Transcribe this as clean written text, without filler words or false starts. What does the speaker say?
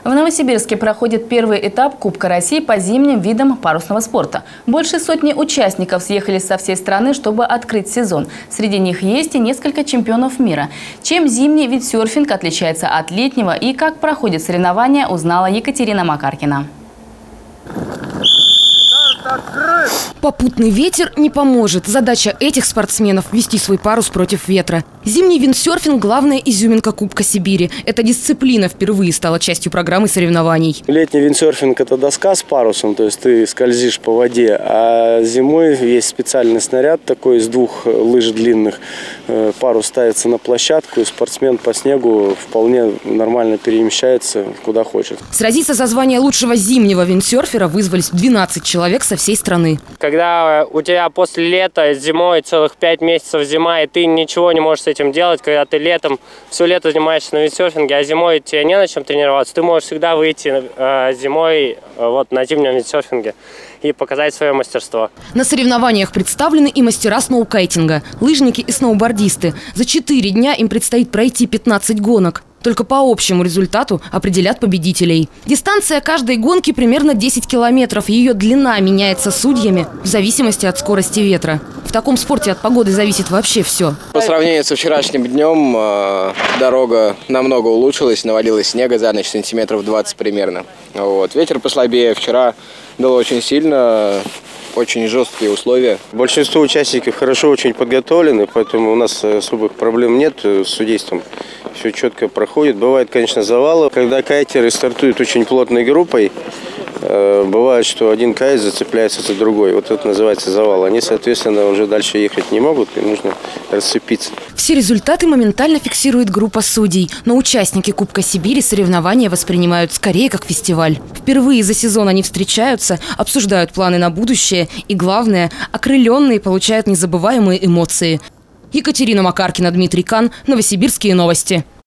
В Новосибирске проходит первый этап Кубка России по зимним видам парусного спорта. Больше сотни участников съехали со всей страны, чтобы открыть сезон. Среди них есть и несколько чемпионов мира. Чем зимний вид серфинг отличается от летнего и как проходят соревнования, узнала Екатерина Макаркина. Попутный ветер не поможет. Задача этих спортсменов – вести свой парус против ветра. Зимний виндсерфинг – главная изюминка Кубка Сибири. Эта дисциплина впервые стала частью программы соревнований. Летний виндсерфинг – это доска с парусом, то есть ты скользишь по воде. А зимой есть специальный снаряд такой из двух лыж длинных. Парус ставится на площадку, и спортсмен по снегу вполне нормально перемещается куда хочет. Сразиться за звание лучшего зимнего виндсерфера вызвались 12 человек со всей страны. Когда у тебя после лета, зимой целых 5 месяцев зима, и ты ничего не можешь с этим делать, когда ты летом все лето занимаешься на виндсерфинге, а зимой тебе не на чем тренироваться, ты можешь всегда выйти зимой на зимнем виндсерфинге и показать свое мастерство. На соревнованиях представлены и мастера сноукайтинга, лыжники и сноубордисты. За 4 дня им предстоит пройти 15 гонок. Только по общему результату определят победителей. Дистанция каждой гонки примерно 10 километров. Ее длина меняется судьями в зависимости от скорости ветра. В таком спорте от погоды зависит вообще все. По сравнению со вчерашним днем дорога намного улучшилась, навалилось снега за ночь сантиметров 20 примерно. Вот. Ветер послабее. Вчера дул очень сильно. Очень жесткие условия. Большинство участников хорошо очень подготовлены, поэтому у нас особых проблем нет с судейством. Все четко проходит. Бывают, конечно, завалы. Когда кайтеры стартуют очень плотной группой, бывает, что один кайт зацепляется за другой. Вот это называется завал. Они, соответственно, уже дальше ехать не могут, им нужно расцепиться. Все результаты моментально фиксирует группа судей. Но участники Кубка Сибири соревнования воспринимают скорее как фестиваль. Впервые за сезон они встречаются, обсуждают планы на будущее и, главное, окрыленные получают незабываемые эмоции. Екатерина Макаркина, Дмитрий Кан. Новосибирские новости.